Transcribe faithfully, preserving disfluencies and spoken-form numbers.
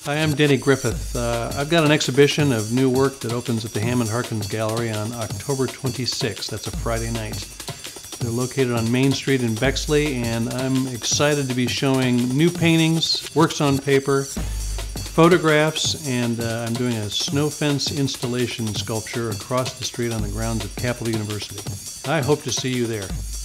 Hi, I'm Denny Griffith. Uh, I've got an exhibition of new work that opens at the Hammond Harkins Gallery on October twenty-sixth. That's a Friday night. They're located on Main Street in Bexley, and I'm excited to be showing new paintings, works on paper, photographs, and uh, I'm doing a snow fence installation sculpture across the street on the grounds of Capital University. I hope to see you there.